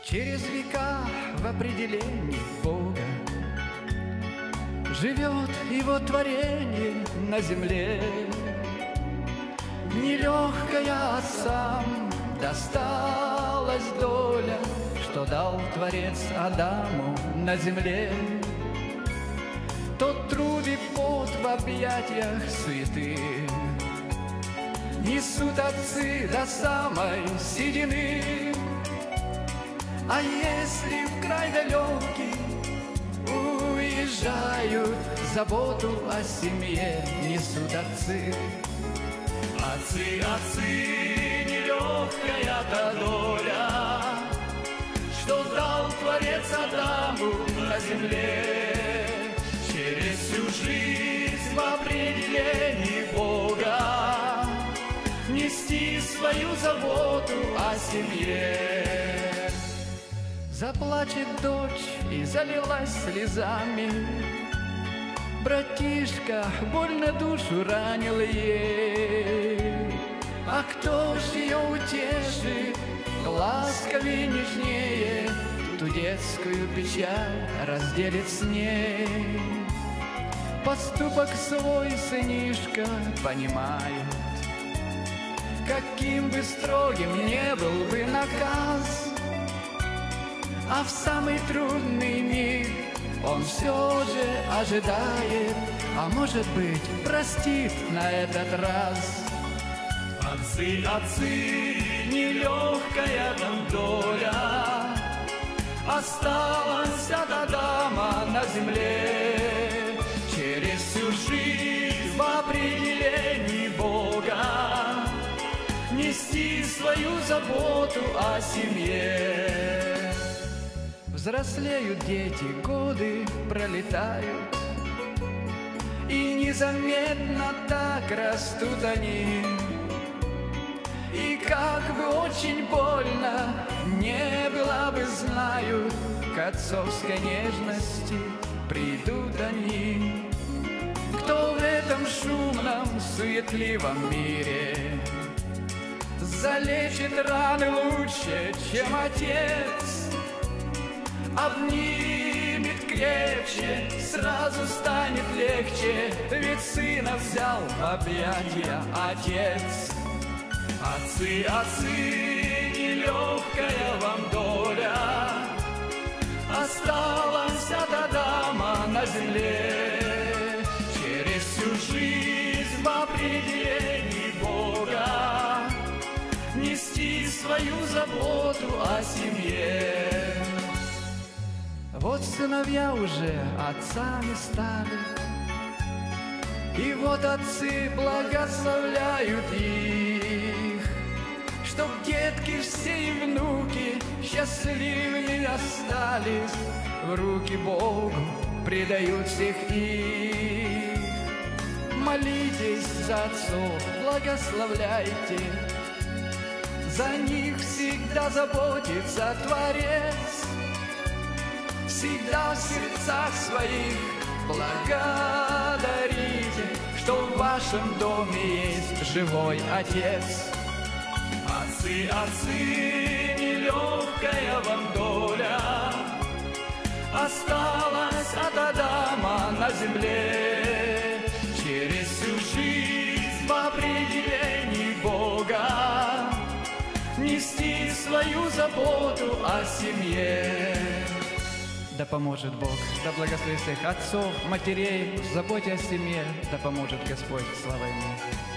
Через века в определении Бога живет Его творение на земле. Нелегкая отцам досталась доля, что дал Творец Адаму на земле. Тот труд и пот в объятиях святых несут отцы до самой седины. А если в край далекий уезжают, заботу о семье несут отцы. Отцы, отцы, нелегкая-то доля, что дал Творец Адаму на земле. Через всю жизнь в определении Бога нести свою заботу о семье. Заплачет дочь и залилась слезами, братишка больно душу ранил ей. А кто ж ее утешит, ласковее, нежнее, ту детскую печаль разделит с ней. Поступок свой сынишка понимает, каким бы строгим не был бы наказ, а в самый трудный миг он все же ожидает, а может быть, простит на этот раз. Отцы, отцы, нелегкая там доля осталась от Адама на земле. Через всю жизнь в определении Бога нести свою заботу о семье. Взрослеют дети, годы пролетают, и незаметно так растут они. И как бы очень больно не было бы, знают, к отцовской нежности придут они. Кто в этом шумном, суетливом мире залечит раны лучше, чем отец? Обнимет крепче, сразу станет легче, ведь сына взял в объятия отец. Отцы, отцы, нелегкая вам доля осталась от Адама на земле. Через всю жизнь в определении Бога нести свою заботу о семье. Вот сыновья уже отцами стали, и вот отцы благословляют их, чтоб детки все и внуки счастливыми остались, в руки Богу предают всех их. Молитесь за отцов, благословляйте, за них всегда заботится Творец. Всегда в сердцах своих благодарите, что в вашем доме есть живой Отец. Отцы, отцы, нелегкая вам доля осталась от Адама на земле. Через всю жизнь в определении Бога нести свою заботу о семье. Да поможет Бог, да благословит всех отцов, матерей в заботе о семье, да поможет Господь, слава Ему.